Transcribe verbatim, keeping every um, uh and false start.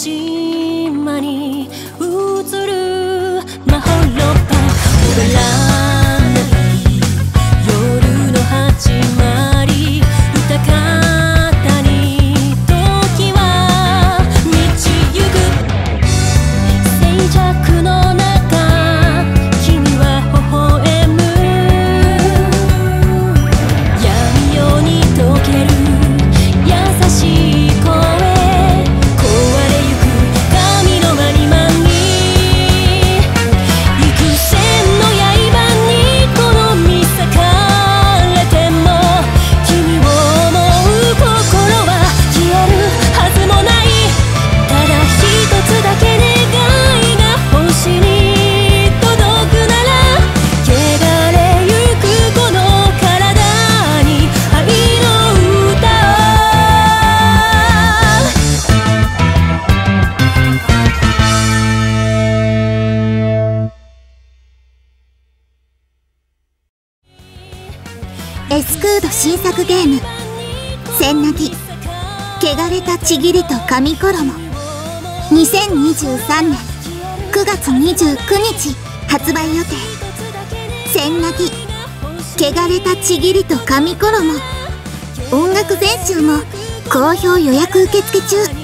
島に映るまほろばベランダに夜の始まり歌方に時は満ちゆく静寂の中君は微笑む闇夜に溶ける優しい声壊れゆく髪の間に間に幾千の刃にこの身裂かれても君を思う心は消えるはずもないただ一つだけ願いが星に届くなら汚れゆくこの体に愛の歌エスクード新作ゲーム「千なぎ汚れたちぎりと紙衣」にせんにじゅうさんねんくがつにじゅうくにち発売予定。千なぎ汚れたちぎりと紙衣音楽全集も好評予約受付中。